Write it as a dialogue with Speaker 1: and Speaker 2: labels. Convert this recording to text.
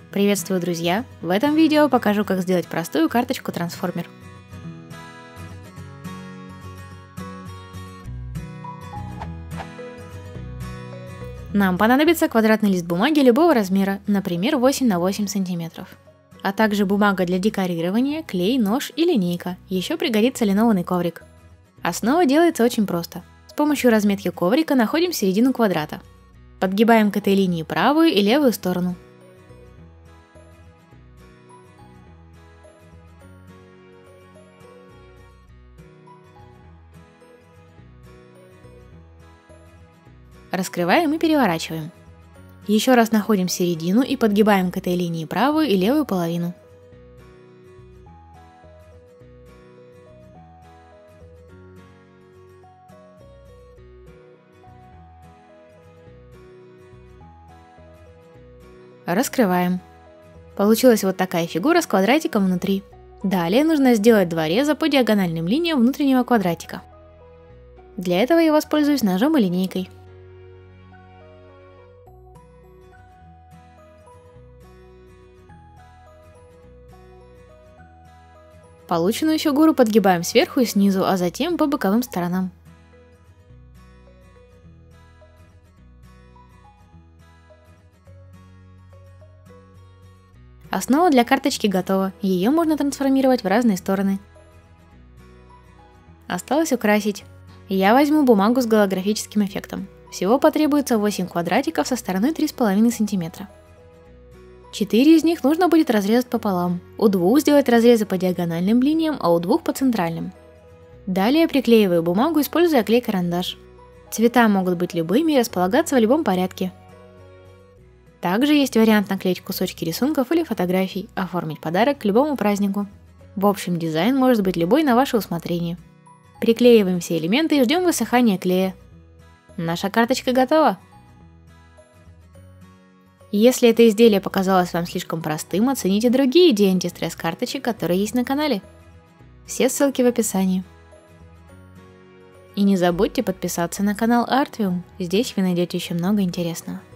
Speaker 1: Приветствую, друзья! В этом видео покажу, как сделать простую карточку трансформер. Нам понадобится квадратный лист бумаги любого размера, например 8 на 8 см. А также бумага для декорирования, клей, нож и линейка. Еще пригодится линованный коврик. Основа делается очень просто. С помощью разметки коврика находим середину квадрата. Подгибаем к этой линии правую и левую сторону. Раскрываем и переворачиваем. Еще раз находим середину и подгибаем к этой линии правую и левую половину. Раскрываем. Получилась вот такая фигура с квадратиком внутри. Далее нужно сделать два реза по диагональным линиям внутреннего квадратика. Для этого я воспользуюсь ножом и линейкой. Полученную фигуру подгибаем сверху и снизу, а затем по боковым сторонам. Основа для карточки готова, ее можно трансформировать в разные стороны. Осталось украсить. Я возьму бумагу с голографическим эффектом. Всего потребуется 8 квадратиков со стороны 3,5 см. 4 из них нужно будет разрезать пополам. У 2 сделать разрезы по диагональным линиям, а у 2 по центральным. Далее приклеиваю бумагу, используя клей-карандаш. Цвета могут быть любыми и располагаться в любом порядке. Также есть вариант наклеить кусочки рисунков или фотографий, оформить подарок к любому празднику. В общем, дизайн может быть любой на ваше усмотрение. Приклеиваем все элементы и ждем высыхания клея. Наша карточка готова! Если это изделие показалось вам слишком простым, оцените другие идеи антистресс карточек, которые есть на канале. Все ссылки в описании. И не забудьте подписаться на канал Artvium, здесь вы найдете еще много интересного.